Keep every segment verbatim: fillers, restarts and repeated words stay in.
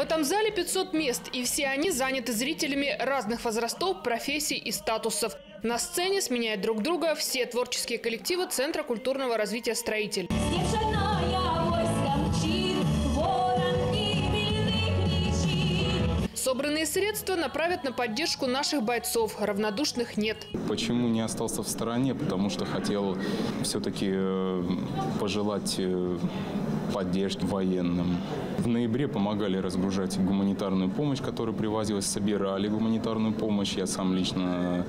этом зале пятьсот мест, и все они заняты зрителями разных возрастов, профессий и статусов. На сцене сменяют друг друга все творческие коллективы Центра культурного развития «Строитель». Собранные средства направят на поддержку наших бойцов. Равнодушных нет. Почему не остался в стороне? Потому что хотел все-таки пожелать поддержки военным. В ноябре помогали разгружать гуманитарную помощь, которую привозилась, собирали гуманитарную помощь. Я сам лично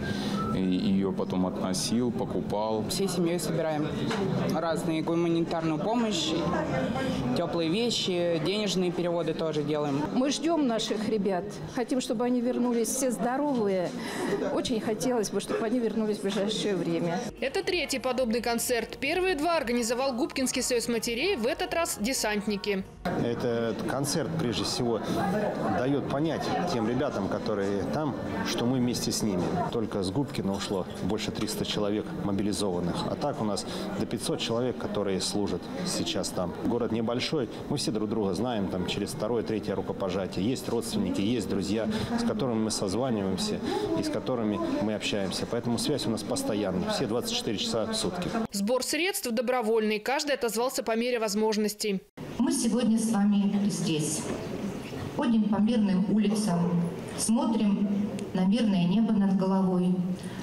ее потом относил, покупал. Всей семьей собираем разные гуманитарную помощь, теплые вещи, денежные переводы тоже делаем. Мы ждем наших ребят. Хотим, чтобы они вернулись все здоровые. Очень хотелось бы, чтобы они вернулись в ближайшее время. Это третий подобный концерт. Первые два организовал Губкинский союз матерей, в этот раз десантники. Этот концерт, прежде всего, дает понять тем ребятам, которые там, что мы вместе с ними. Только с Губкина ушло больше трёхсот человек мобилизованных. А так у нас до пятисот человек, которые служат сейчас там. Город небольшой, мы все друг друга знаем, там через второе, третье рукопожатие. Есть родственники, есть друзья, с которыми мы созваниваемся и с которыми мы общаемся. Поэтому связь у нас постоянная, все двадцать четыре часа в сутки. Сбор средств добровольный, каждый отозвался по мере возможностей. Мы сегодня с вами здесь. Ходим по мирным улицам, смотрим на мирное небо над головой.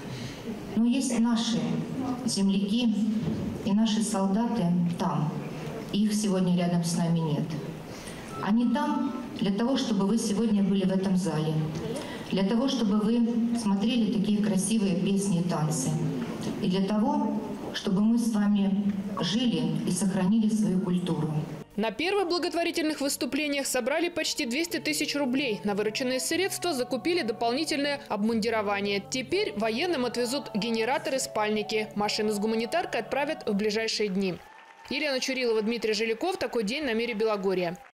Но есть наши земляки и наши солдаты там. И их сегодня рядом с нами нет. Они там для того, чтобы вы сегодня были в этом зале. Для того, чтобы вы смотрели такие красивые песни и танцы. И для того, чтобы мы с вами жили и сохранили свою культуру. На первых благотворительных выступлениях собрали почти двести тысяч рублей. На вырученные средства закупили дополнительное обмундирование. Теперь военным отвезут генераторы, спальники. Машину с гуманитаркой отправят в ближайшие дни. Елена Чурилова, Дмитрий Жиляков. Такой день на мире Белогорья.